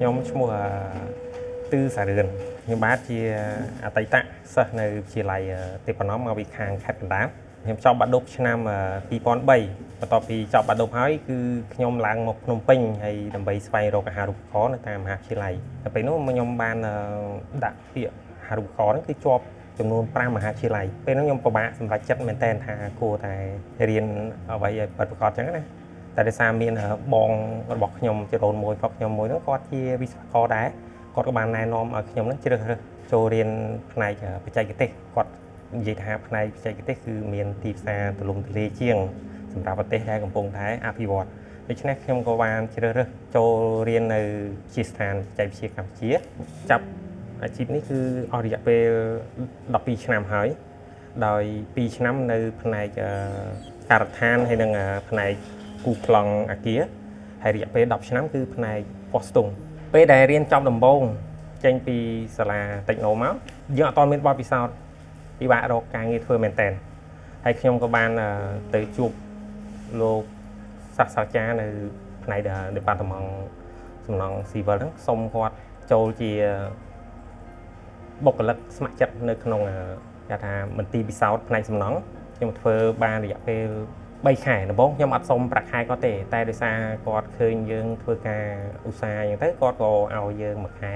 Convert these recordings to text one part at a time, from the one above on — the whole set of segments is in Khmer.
ខ្ញុំឈ្មោះទឺសារឿនខ្ញុំបាទជាអតីតសិស្សនៅវិទ្យាល័យទេពណ៌មកពីខាងខេត្តកណ្ដាលខ្ញុំចប់បាក់ឌុបឆ្នាំ2003បន្ទាប់ពីចប់បាក់ឌុបហើយគឺខ្ញុំឡើងមកភ្នំពេញហើយដើម្បីស្វែងរកអាហារូបករណ៍នៅតាមមហាវិទ្យាល័យតែពេលនោះខ្ញុំបានដាក់ពាក្យអាហារូបករណ៍គឺជាប់ចំនួន5មហាវិទ្យាល័យពេលនោះខ្ញុំពិបាកសម្រេចចិត្តមែនតើថាគួរតែរៀនអ្វីឲ្យពិតប្រាកដចឹងណាតែដោយសារមានបងរបស់ខ្ញុំជារូនមួយផងខ្ញុំមួយនោះគាត់ជាវិស្វករដែរគាត់ក៏បានណែនាំឲ្យខ្ញុំនឹងជ្រើសរើសចូលរៀនផ្នែកបច្ចេកទេសគាត់និយាយថាផ្នែកបច្ចេកទេសគឺមានទីផ្សារទូលំទូលាយជាងសម្រាប់ប្រទេសដែលកំពុងតែអភិវឌ្ឍដូច្នេះខ្ញុំក៏បានជ្រើសរើសចូលរៀននៅវិទ្យាស្ថានបច្ចេកវិទ្យាកម្ពុជាចាប់អាជីពនេះគឺអស់រយៈពេល12ឆ្នាំហើយដោយ2ឆ្នាំនៅផ្នែកការដ្ឋានហើយនិងផ្នែកគូប្លង់អគារហើយរយៈពេល10ឆ្នាំគឺផ្នែកប៉ុស្តុងពេលដែលរៀនចប់ដំបូងចេញពីសាលាតិចណូមកយើងអត់ទាន់មានបទពិសោធន៍ពិបាករកការងារធ្វើមែនតើហើយខ្ញុំក៏បានទៅជួបលោកសាស្ត្រាចារ្យនៅផ្នែកDepartment សំណង់ស៊ីវិលហ្នឹងសូមគាត់ចូលជាបុគ្គលិកស្ម័គ្រចិត្តនៅក្នុងគេថាមន្ទីរពិសោធន៍ផ្នែកសំណង់ខ្ញុំធ្វើបានរយៈពេល3ខែដំបូងខ្ញុំអត់សុំប្រាក់ខែគាត់ទេតែដោយសារគាត់ឃើញយើងធ្វើការឧស្សាហ៍អញ្ចឹងទៅគាត់ក៏ឲ្យយើងមួយខែ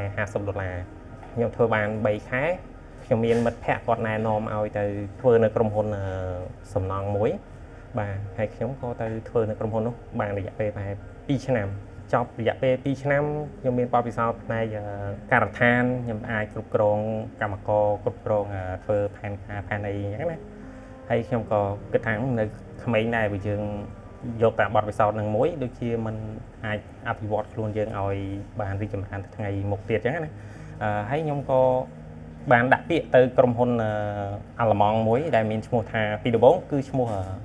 $50ខ្ញុំធ្វើបាន3ខែខ្ញុំមានមិត្តភ័ក្តិគាត់ណែនាំឲ្យទៅធ្វើនៅក្រុមហ៊ុនសំណង់មួយបាទហើយខ្ញុំក៏ទៅធ្វើនៅក្រុមហ៊ុននោះបានរយៈពេលប្រហែល2ឆ្នាំចប់រយៈពេល2ឆ្នាំខ្ញុំមានបទពិសោធន៍ផ្នែកការដ្ឋានខ្ញុំអាចគ្រប់គ្រងកម្មករគ្រប់គ្រងធ្វើផែនការផែនអីអញ្ចឹងណាហើយខ្ញុំក៏គិតថានៅក្មេងដែរបើយើងយកតាមបទពិសោធន៍នឹងមួយដូចជាมันអាចអភិវឌ្ឍខ្លួនយើងឲ្យបានរីកចម្រើនទៅថ្ងៃមុខទៀតអញ្ចឹងណាហើយខ្ញុំក៏បានដាក់ពាក្យទៅក្រុមហ៊ុនអាល្លឺម៉ង់មួយដែលមានឈ្មោះថាពីដំបូងគឺឈ្មោះ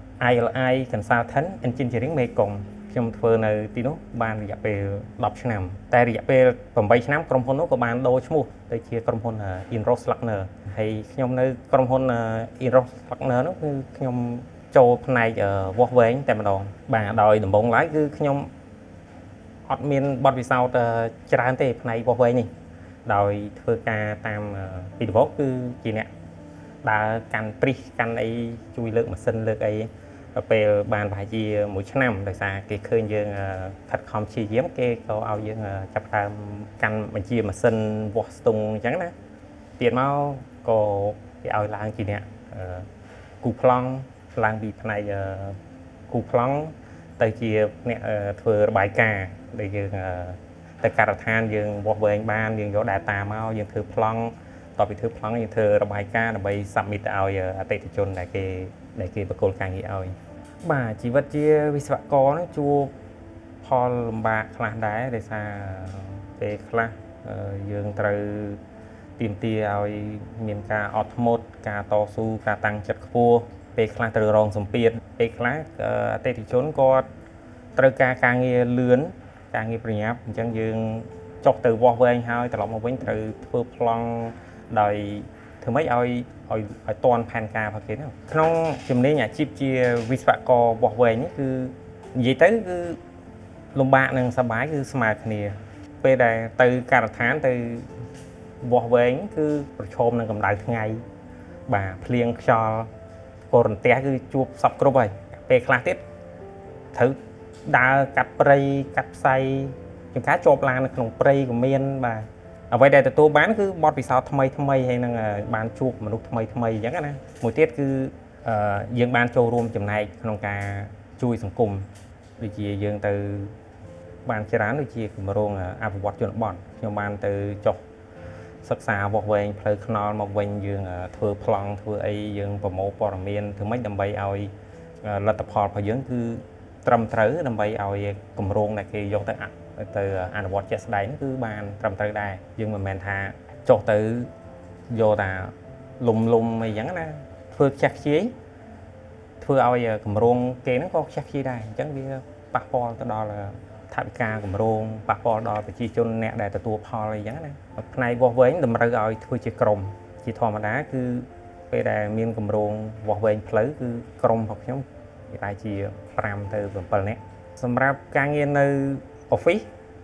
ILI Consultant Engineering Mekong ខ្ញុំធ្វើនៅទីនោះបានរយៈពេល10ឆ្នាំតែរយៈពេល8ឆ្នាំក្រុមហ៊ុននោះក៏បានដូរឈ្មោះទៅជាក្រុមហ៊ុន Inros Luckner ហើយខ្ញុំនៅក្រុមហ៊ុន Inros Luckner នោះគឺខ្ញុំចូលផ្នែកវាស់វែងតែម្ដងបាទដោយដំបូងឡើយគឺខ្ញុំអត់មានបទពិសោធន៍ច្រើនទេផ្នែកវាស់វែងនេះដោយធ្វើការតាមពីដំបូងគឺជាអ្នកដើរកាន់ព្រិះកាន់អីជួយលើកម៉ាស៊ីនលើកអីដល់ពេលបានប្រហែលជាមួយឆ្នាំដោយសារគេឃើញយើងខិតខំព្យាយាមគេក៏ឲ្យយើងចាប់ដើមកាន់បញ្ជាម៉ាស៊ីនវាស់ស្ទង់អញ្ចឹងណាទៀតមកក៏គេឲ្យឡើងជាអ្នកគូប្លង់ឡើងពីផ្នែកគូប្លង់ទៅជាអ្នកធ្វើរបាយការណ៍ដែលយើងទៅការដ្ឋានយើងវាស់វែងបានយើងយក data មកយើងធ្វើប្លង់តទៅពីធ្វើប្លង់យើងធ្វើរបាយការណ៍ដើម្បី submit ឲ្យអតិថិជនដែលគេបកគលការងារឲ្យបាទជីវិតជាវិស្វករហ្នឹងជួបផលលំបាកខ្លះដែរដោយសារពេលខ្លះយើងត្រូវទាមទារឲ្យមានការអត់ធ្មត់ការតស៊ូការតាំងចិត្តខ្ពស់ពេលខ្លះត្រូវរងសម្ពាធពេលខ្លះអតិថិជនគាត់ត្រូវការងារលឿនការងារប្រញាប់អញ្ចឹងយើងចុះទៅវាស់វែងហើយត្រឡប់មកវិញត្រូវធ្វើប្លង់ដោយធ្វើម៉េចឲ្យតាន់ផែនការរបស់គេហ្នឹងក្នុងជំនាញអាជីពជាវិស្វករវាស់វែងនេះគឺនិយាយទៅគឺលំបាកនិងសប្បាយគឺស្មើគ្នាពេលដែលទៅការដ្ឋានទៅវាស់វែងគឺប្រឈមនឹងកម្ដៅថ្ងៃបាទភ្លៀងខ្យល់កូររន្ទះគឺជួបសពគ្រប់ហើយពេលខ្លះទៀតត្រូវដើរកាត់ព្រៃកាត់ផ្សៃជាងការជាប់ឡាននៅក្នុងព្រៃក៏មានបាទអ្វីដែលទទួលបានគឺបទពិសោធន៍ថ្មីហើយនឹងបានជួបមនុស្សថ្មីអញ្ចឹងណាមួយទៀតគឺយើងបានចូលរួមចំណែកក្នុងការជួយសង្គមដូចជាយើងទៅបានច្រើនដូចជាគម្រោងអភិវឌ្ឍជនបទខ្ញុំបានទៅចុះសិក្សាវាស់វែងផ្លូវថ្នល់មកវិញយើងធ្វើប្លង់ធ្វើអីយើងប្រមូលព័ត៌មានធ្វើម៉េចដើម្បីឲ្យលទ្ធផលរបស់យើងគឺត្រឹមត្រូវដើម្បីឲ្យគម្រោងដែលគេយកទៅអនុវត្តជាក់ស្ដែងគឺបានត្រឹមត្រូវដែរយើងមិនមែនថាចុះទៅយកតាលុំអីចឹងណាធ្វើខ្ជះខ្ជាយធ្វើឲ្យគម្រោងគេហ្នឹងក៏ខ្ជះខ្ជាយដែរអញ្ចឹងវាប៉ះពាល់ទៅដល់ថវិកាគម្រោងប៉ះពាល់ដល់ប្រជាជនអ្នកដែលទទួលផលអីចឹងណាផ្នែកវាស់វែងតម្រូវឲ្យធ្វើជាក្រុមជាធម្មតាគឺពេលដែលមានគម្រោងវាស់វែងផ្លូវគឺក្រុមរបស់ខ្ញុំគេតែជា5ទៅ7នាក់សម្រាប់ការងារនៅ office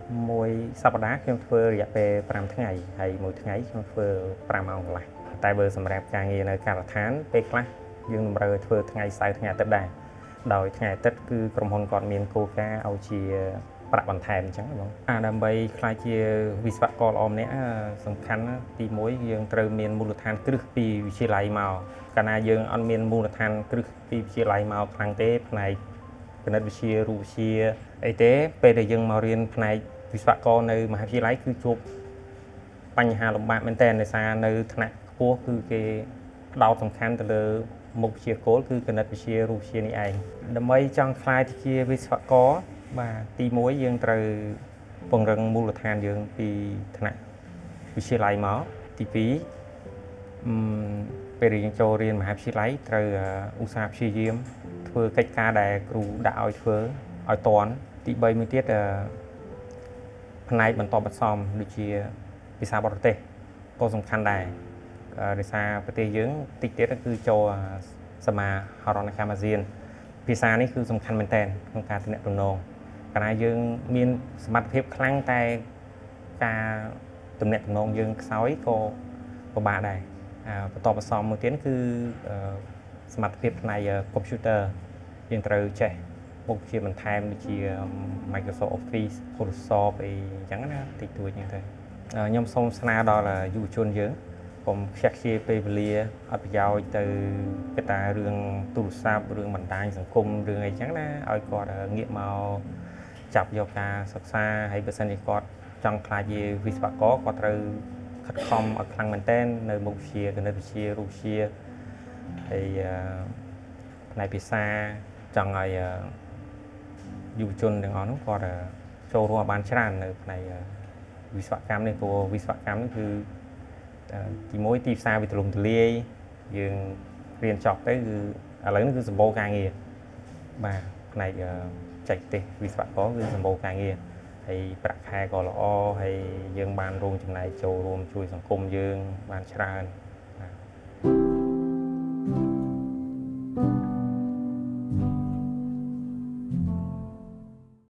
មួយសប្តាហ៍ខ្ញុំធ្វើរយៈពេល5ថ្ងៃហើយមួយថ្ងៃខ្ញុំធ្វើ5ម៉ោងកន្លះតែបើសម្រាប់ការងារនៅការដ្ឋានពេលខ្លះយើងតម្រូវឲ្យធ្វើថ្ងៃសៅរ៍ថ្ងៃអាទិត្យដែរដោយថ្ងៃអាទិត្យគឺក្រុមហ៊ុនគាត់មានគោលការណ៍ឲ្យជាប្រាក់បន្ថែមអញ្ចឹងបងដើម្បីខ្លាចជាវិស្វករល្អម្នាក់សំខាន់ទី1យើងត្រូវមានមូលដ្ឋានគ្រឹះពីវិទ្យាល័យមកកាលណាយើងអត់មានមូលដ្ឋានគ្រឹះពីវិទ្យាល័យមកខ្លាំងទេផ្នែកគណិតវិទ្យារូបវិទ្យាអីទេពេលដែលយើងមករៀនផ្នែកវិស្វករនៅមហាវិទ្យាល័យគឺជួបបញ្ហាលំបាកមែនទែនដោយសារនៅថ្នាក់ខ្ពស់គឺគេផ្ដោតសំខាន់ទៅលើមុខវិជ្ជាគោលគឺគណិតវិទ្យារូបវិទ្យានេះឯងដើម្បីចង់ខ្លាយទៅជាវិស្វករបាទទី1យើងត្រូវពង្រឹងមូលដ្ឋានយើងពីថ្នាក់វិទ្យាល័យមកទី2ពេលរៀនចូលរៀនមហាវិទ្យាល័យត្រូវឧស្សាហ៍ព្យាយាមធ្វើកិច្ចការដែលគ្រូដាក់ឲ្យធ្វើឲ្យតាន់ទី3មួយទៀតផ្នែកបន្តបន្សំដូចជាភាសាបរទេសក៏សំខាន់ដែរដោយសារប្រទេសយើងតិចទៀតគឺចូលសមាហរណកម្មអាស៊ានភាសានេះគឺសំខាន់មែនទែនក្នុងការទំនាក់ទំនងកាលណាយើងមានសមត្ថភាពខ្លាំងតែការទំនាក់ទំនងយើងខ្សោយក៏ពិបាកដែរបន្តបន្សំមួយទៀតគឺសមត្ថភាពផ្នែក computer យើងត្រូវចេះមុខវិជ្ជាបន្ថែមដូចជា Microsoft Office Photoshop អីចឹងណាតិចតួចហ្នឹងទៅខ្ញុំសូមស្នើដល់យុវជនយើងកុំខ្ជះខ្ជាយពេលវេលាអត់ប្រយោជន៍ទៅគិតតែរឿងទូរស័ព្ទរឿងបណ្ដាញសង្គមរឿងអីចឹងណាឲ្យគាត់ងាកមកចាប់យកការសិក្សាហើយបើសិនជាគាត់ចង់ខ្លាចជាវិស្វករគាត់ត្រូវខិតខំឲ្យខ្លាំងមែនទែននៅមុខវិជ្ជាគណិតវិទ្យារូបវិទ្យាហើយផ្នែកភាសាចង់ឲ្យយុវជនទាំងអស់នោះគាត់ចូលរួមបានច្រើននៅផ្នែកវិស្វកម្មនេះព្រោះវិស្វកម្មនេះគឺទី1ទីផ្សារវាទូលំទូលាយយើងរៀនចប់ទៅគឺឥឡូវនេះគឺសម្បូរការងារបាទផ្នែកចែកទេសវិស្វករគឺសម្បូរការងារហើយប្រាក់ខែក៏ល្អហើយយើងបានរួមចំណែកចូលរួមជួយសង្គមយើងបានច្រើន